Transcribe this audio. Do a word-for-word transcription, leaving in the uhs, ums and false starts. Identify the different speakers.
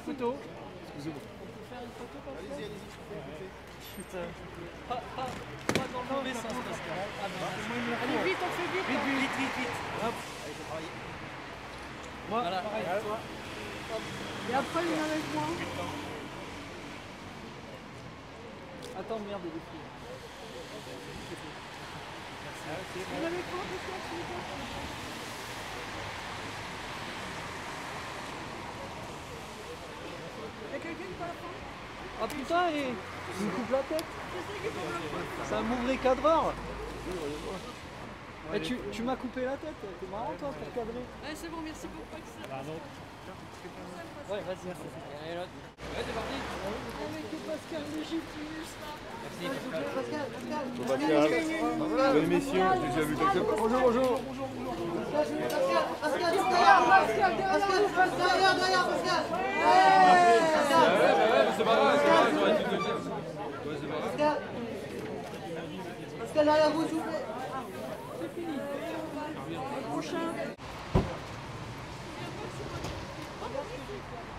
Speaker 1: photo.
Speaker 2: Excusez-moi.
Speaker 1: Allez-y, allez-y. Putain. Pas, pas, pas dans le mauvais sens, Pascal. Ah, non, allez, vite, on fait vite. Vite, vite, vite, vite, vite. Hop. Allez, je vais travailler. Moi, voilà. Pareil, toi. Hop. Et après, il vient avec moi. Attends, merde, il est fou. Merci. Vous avez quoi, Pascal, s'il vous plaît? Y'a quelqu'un qui va la prendre? Ah putain, et il me coupe la tête. C'est un mauvais cadreur. Et tu, tu m'as coupé la tête, t'es marrant toi pour cadrer.
Speaker 3: Ouais, c'est bon, merci beaucoup.
Speaker 1: Ouais, vas-y. Allez, l'autre. Ouais, c'est parti. Avec Pascal Legitimus. Merci. Pascal, Pascal.
Speaker 2: Pascal. Bonne émission, j'ai déjà vu quelque chose. Bonjour, bonjour.
Speaker 4: Pascal, Pascal, derrière, Pascal, derrière, derrière, derrière, Pascal.
Speaker 2: C'est pas grave, c'est pas grave, j'aurais dû te le dire.
Speaker 4: Pascal, Pascal, derrière vous, s'il vous plaît.
Speaker 3: C'est fini. Au prochain.